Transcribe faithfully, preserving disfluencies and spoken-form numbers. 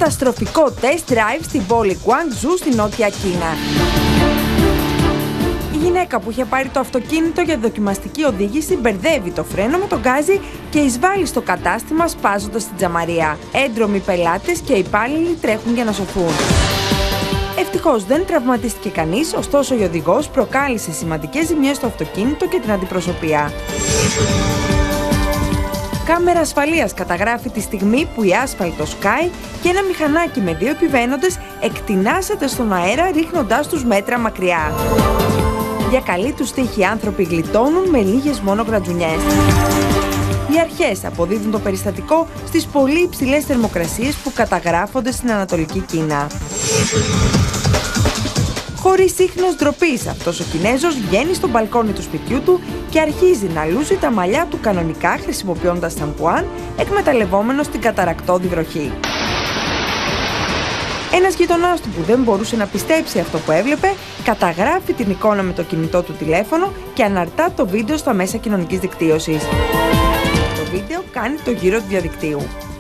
Καταστροφικό test drive στην πόλη Guangzhou στη Νότια Κίνα. Η γυναίκα που είχε πάρει το αυτοκίνητο για δοκιμαστική οδήγηση μπερδεύει το φρένο με τον γκάζι και εισβάλλει στο κατάστημα σπάζοντας την τζαμαρία. Έντρομοι πελάτες και υπάλληλοι τρέχουν για να σωθούν. Ευτυχώς δεν τραυματίστηκε κανείς, ωστόσο ο οδηγός προκάλεσε σημαντικές ζημιές στο αυτοκίνητο και την αντιπροσωπεία. Κάμερα ασφαλείας καταγράφει τη στιγμή που η άσφαλτος σκάει και ένα μηχανάκι με δύο επιβαίνοντες εκτινάσεται στον αέρα ρίχνοντάς τους μέτρα μακριά. Για καλή τους τύχη οι άνθρωποι γλιτώνουν με λίγες μόνο γρατζουνιές. Οι αρχές αποδίδουν το περιστατικό στις πολύ υψηλές θερμοκρασίες που καταγράφονται στην Ανατολική Κίνα. Χωρίς ίχνος ντροπής, αυτός ο Κινέζος βγαίνει στο μπαλκόνι του σπιτιού του και αρχίζει να λούζει τα μαλλιά του κανονικά χρησιμοποιώντας σαμπουάν, εκμεταλλευόμενος την καταρρακτώδη βροχή. Ένας γειτονάς του που δεν μπορούσε να πιστέψει αυτό που έβλεπε, καταγράφει την εικόνα με το κινητό του τηλέφωνο και αναρτά το βίντεο στα μέσα κοινωνικής δικτύωσης. Το βίντεο κάνει το γύρο του διαδικτύου.